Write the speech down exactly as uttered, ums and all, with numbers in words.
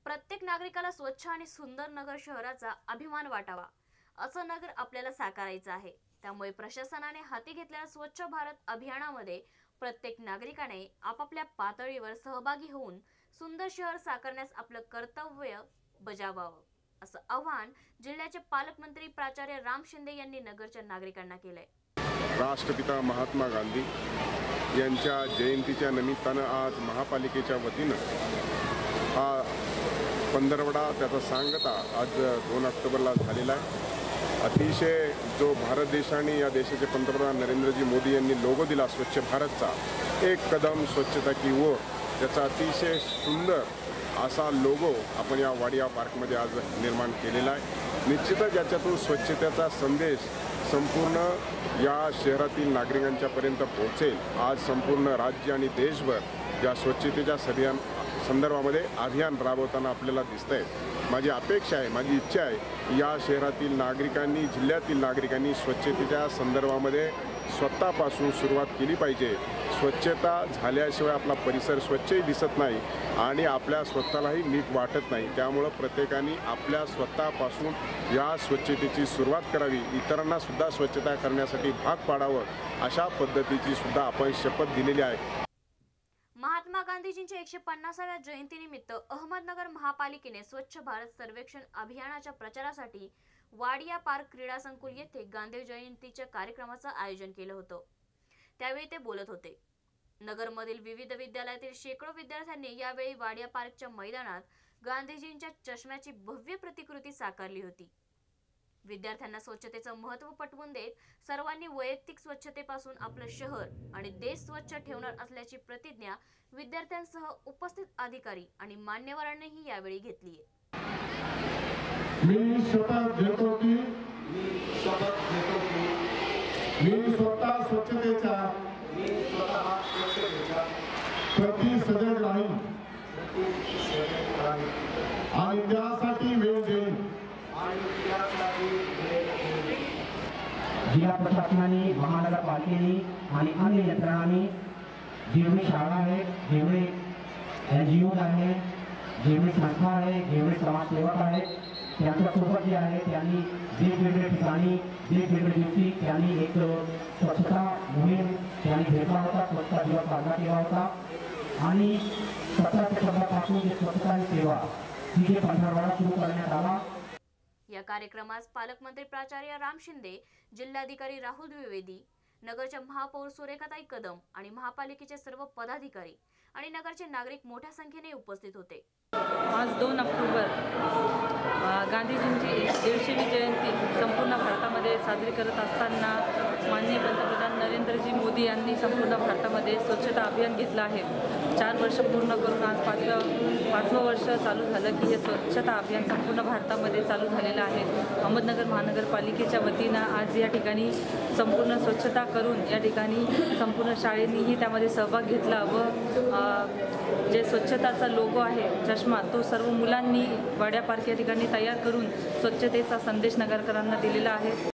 प्रत्येक नागरिकाला स्वच्छ आणि सुंदर नगर शहराचा अभिमान वाटावा असं नगर आपल्याला साकारायचं आहे। त्यामुळे प्रशासनाने हाती घेतलेल्या स्वच्छ भारत अभियानामध्ये प्रत्येक नागरिकाने आपापल्या पातळीवर सहभागी होऊन सुंदर शहर साकारण्यास आपलं कर्तव्य बजावावं असं आवाहन जिल्ह्याचे पालकमंत्री प्राचार्य राम शिंदे यांनी नगरच्या नागरिकांना केलंय। राष्ट्रपिता महात्मा गांधी यांच्या जयंतीच्या निमित्तानं आज महापालिकेच्या वतीनं हा पंधरवडा त्याचा सांगता आज दोन ऑक्टोबरला झालेला आहे। अतिशय जो भारत देशाने या देशाचे पंतप्रधान नरेंद्रजी मोदी यांनी लोगो दिला स्वच्छ भारतचा, एक कदम स्वच्छता की ओर, त्याचा अतिशय सुंदर असा लोगो आपण या वाडिया पार्कमध्ये आज निर्माण केलेला आहे। निश्चितच याच्यातून स्वच्छतेचा संदेश संपूर्ण या शहरातील नागरिकांच्यापर्यंत पोहोचेल। आज संपूर्ण राज्य आणि देशभर या स्वच्छतेच्या अभियान संदर्भामध्ये अभियान राबवताना आपल्याला दिसतंय। माझी अपेक्षा आहे, माझी इच्छा आहे, या शहरातील नागरिकांनी, जिल्ह्यातील नागरिकांनी स्वच्छतेच्या संदर्भामध्ये स्वतःपासून सुरुवात केली पाहिजे। स्वच्छता झाल्याशिवाय आपला परिसर स्वच्छही दिसत नाही आणि आपल्या स्वतःलाही नीट वाटत नाही। त्यामुळे प्रत्येकाने आपल्या स्वतःपासून या स्वच्छतेची सुरुवात करावी, इतरांना सुद्धा स्वच्छता करण्यासाठी भाग पाडावं, अशा पद्धतीची सुद्धा आपण शपथ दिलेली आहे। महात्मा गांधीजींच्या एकशे पन्नासाव्या जयंतीनिमित्त अहमदनगर महापालिकेने स्वच्छ भारत सर्वेक्षण अभियानाच्या प्रचारासाठी वाडिया पार्क क्रीडा संकुल येथे गांधी जयंतीच्या कार्यक्रमाचं आयोजन केलं होतं। त्यावेळी ते बोलत होते। नगरमधील विविध विद्यालयातील शेकडो विद्यार्थ्यांनी यावेळी वाडिया पार्कच्या मैदानात गांधीजींच्या चष्म्याची भव्य प्रतिकृती साकारली होती। विद्यार्थ्यांना स्वच्छतेचं महत्त्व पटवून देत सर्वांनी वैयक्तिक स्वच्छतेपासून आपलं शहर आणि देश स्वच्छ ठेवणार असल्याची प्रतिज्ञा विद्यार्थ्यांसह उपस्थित अधिकारी आणि मान्यवरांनीही यावेळी घेतली आहे। मी शपथ घेतो की मी शपथ घेतो की मी स्वतः स्वच्छतेच्या मी स्वतः स्वच्छतेच्या प्रति सजग राहीन आणि त्यासाठी वेळ देईन आणि त्यासाठी जिल्हा प्रशासनाने, महानगरपालिकेने आणि अन्य यंत्रणांनी जेवढी शाळा आहे, जेवढे एन जी ओ आहे, जेवढे संस्था आहे, जेवढे समाजसेवक आहेत, त्यांच्यासोबत जे आहे त्यांनी वेगवेगळ्या ठिकाणी वेगवेगळ्या दिवशी त्यांनी एक स्वच्छता मोहीम त्यांनी घेतला होता, स्वच्छता दिवस साजरा केला होता आणि सतरा सप्टेंबरपासून जी स्वच्छता सेवा ही जे पंधरवडा सुरू करण्यात आला। या कार्यक्रमास पालकमंत्री प्राचार्य राम शिंदे, जिल्हाधिकारी राहुल द्विवेदी, नगरच्या महापौर सुरेखाताई कदम आणि महापालिकेचे सर्व पदाधिकारी आणि नगरचे नागरिक मोठ्या संख्येने उपस्थित होते। आज दोन ऑक्टोबर गांधीजींची दीडशेवी जयंती संपूर्ण भारतामध्ये साजरी करत असताना माननीय पंतप्रधान नरेंद्रजी मोदी यांनी संपूर्ण भारतामध्ये स्वच्छता अभियान घेतलं आहे। चार वर्ष पूर्ण करून आज पाचवं पाचवं वर्ष चालू झालं की हे स्वच्छता अभियान संपूर्ण भारतामध्ये चालू झालेलं आहे। अहमदनगर महानगरपालिकेच्या वतीनं आज या ठिकाणी संपूर्ण स्वच्छता करून या ठिकाणी संपूर्ण शाळेंनीही त्यामध्ये सहभाग घेतला व जे स्वच्छताचा लोगो आहे चष्मा, तो सर्व मुलांनी वाडिया पार्क या ठिकाणी तयार करून स्वच्छतेचा संदेश नगरकरांना दिलेला आहे।